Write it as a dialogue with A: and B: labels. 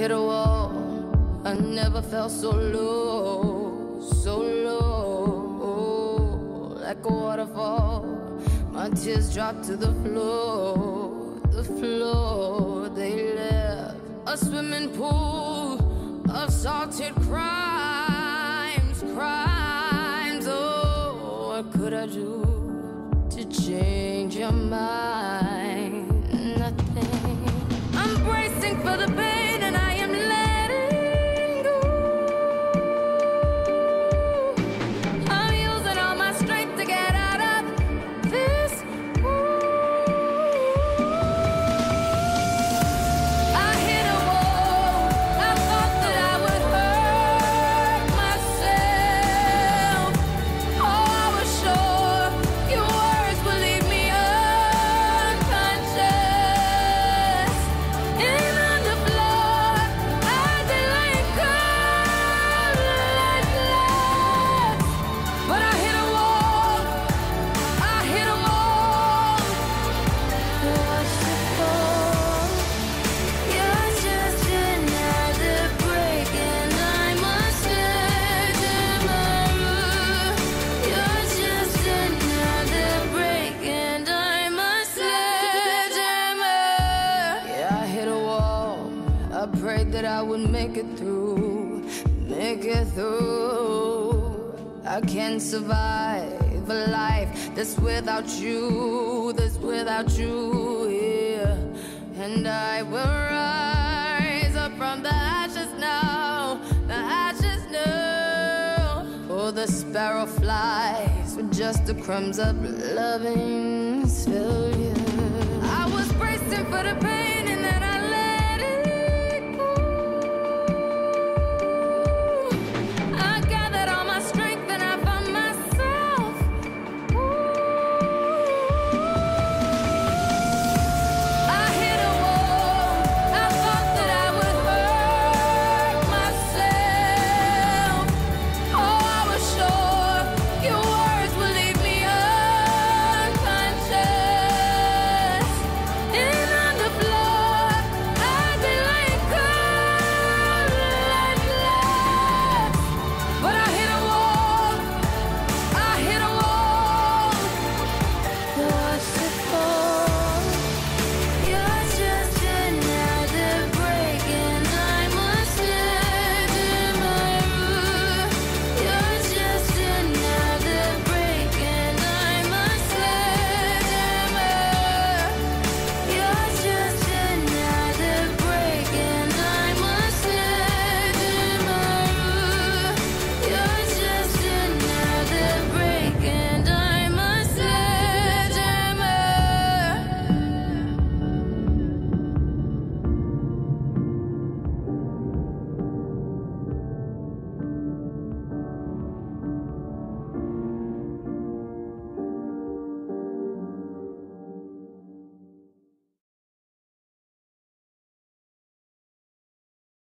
A: hit a wall. I never felt so low, so low. Like a waterfall, my tears dropped to the floor, the floor. They left a swimming pool of salted crimes, crimes. Oh, what could I do to change your mind? Nothing. I'm bracing for the pain and I am letting go. I'm using all my strength to get out of this mood. I hit a wall. I thought that I would hurt myself. Oh, I was sure your words would leave me unconscious. And on the floor, I did like lifeless. But I hit a wall. I hit a wall. Watch it fall. You're just another break, and I'm a sledgehammer. You're just another break, and I'm a sledgehammer. Yeah, I hit a wall. I prayed that I would make it through, make it through. I can't survive a life that's without you, that's without you, yeah. And I will rise up from the ashes now, the ashes now. Oh, the sparrow flies with just the crumbs of loving failure. I was bracing for the pain.